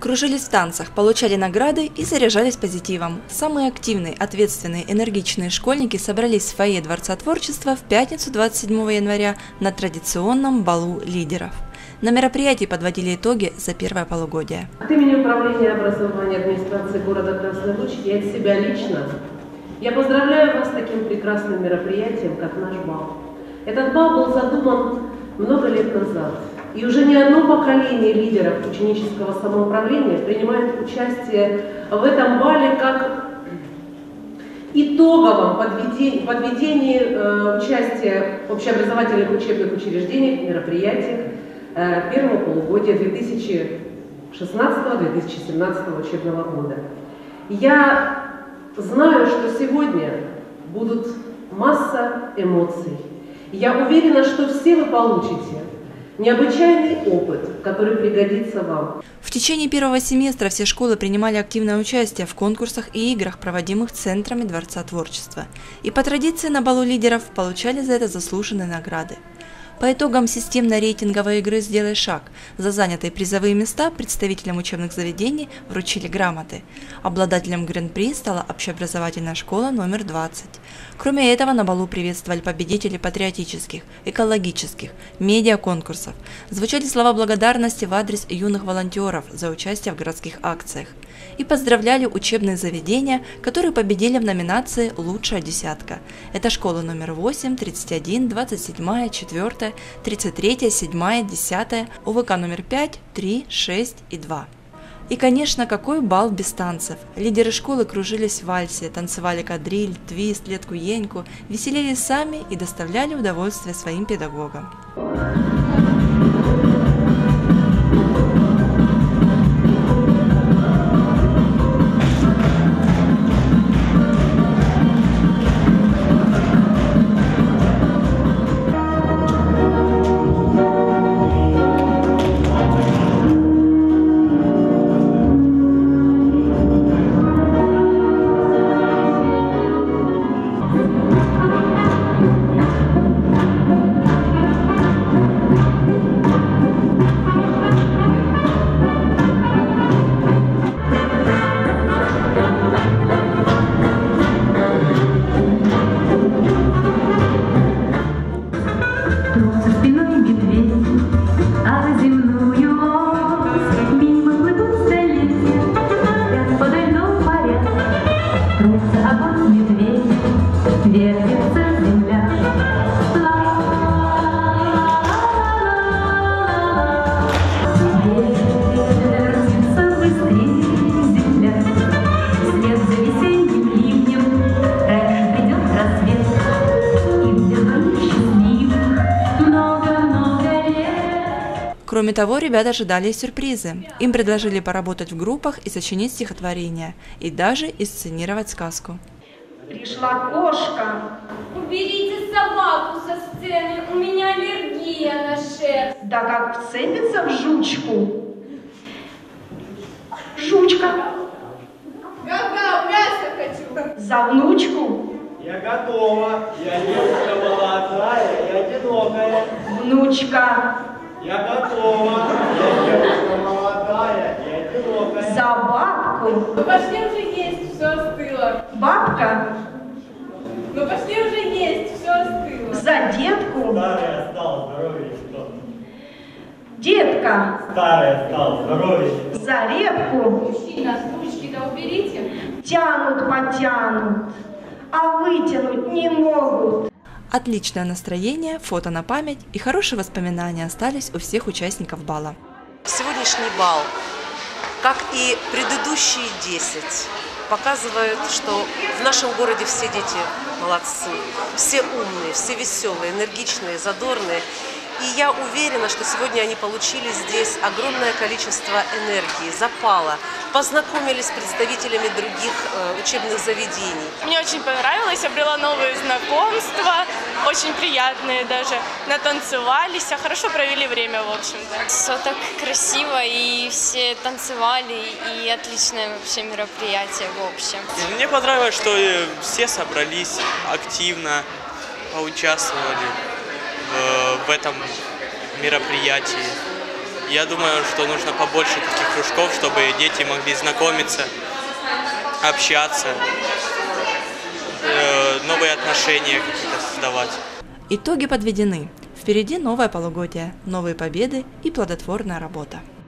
Кружились в танцах, получали награды и заряжались позитивом. Самые активные, ответственные, энергичные школьники собрались в фойе Дворца творчества в пятницу 27 января на традиционном балу лидеров. На мероприятии подводили итоги за первое полугодие. От имени Управления образования администрации города Красный Луч и от себя лично я поздравляю вас с таким прекрасным мероприятием, как наш бал. Этот бал был задуман много лет назад. И уже не одно поколение лидеров ученического самоуправления принимает участие в этом бале как итоговом подведении участия в общеобразовательных учебных учреждениях, мероприятиях первого полугодия 2016-2017 учебного года. Я знаю, что сегодня будут масса эмоций. Я уверена, что все вы получите необычайный опыт, который пригодится вам. В течение первого семестра все школы принимали активное участие в конкурсах и играх, проводимых центрами Дворца творчества. И по традиции на балу лидеров получали за это заслуженные награды. По итогам системной рейтинговой игры «Сделай шаг» за занятые призовые места представителям учебных заведений вручили грамоты. Обладателем гран-при стала общеобразовательная школа номер 20. Кроме этого, на балу приветствовали победителей патриотических, экологических, медиаконкурсов. Звучали слова благодарности в адрес юных волонтеров за участие в городских акциях. И поздравляли учебные заведения, которые победили в номинации «Лучшая десятка». Это школы номер 8, 31, 27, 4, 33, 7, 10, УВК номер 5, 3, 6 и 2. И, конечно, какой бал без танцев. Лидеры школы кружились в вальсе, танцевали кадриль, твист, летку-еньку, веселились сами и доставляли удовольствие своим педагогам. Кроме того, ребята ожидали сюрпризы. Им предложили поработать в группах и сочинить стихотворение, и даже инсценировать сказку. Пришла кошка. Уберите собаку со сцены, у меня аллергия на шерсть. Да как вцепится в жучку. Жучка. Гага, мясо хочу. За внучку. Я готова. Я девушка молодая и одинокая. Внучка. Я готова. Я девушка молодая и одинокая. За бабку. Ну пошли уже есть, все остыло. Бабка. Ну пошли уже есть, все остыло. За детку. Старая стала, здоровье что? Детка. Старая стала, здоровье. За репку. Мужчина, ручки-то уберите. Тянут, потянут, а вытянуть не могут. Отличное настроение, фото на память и хорошие воспоминания остались у всех участников бала. Сегодняшний бал, как и предыдущие 10, показывает, что в нашем городе все дети молодцы, все умные, все веселые, энергичные, задорные. И я уверена, что сегодня они получили здесь огромное количество энергии, запала, познакомились с представителями других учебных заведений. Мне очень понравилось, обрела новые знакомства, очень приятные даже, натанцевались, хорошо провели время, в общем-то. Все так красиво, и все танцевали, и отличное вообще мероприятие в общем. Мне понравилось, что все собрались активно, поучаствовали в этом мероприятии. Я думаю, что нужно побольше таких кружков, чтобы дети могли знакомиться, общаться, новые отношения какие-то создавать. Итоги подведены. Впереди новое полугодие, новые победы и плодотворная работа.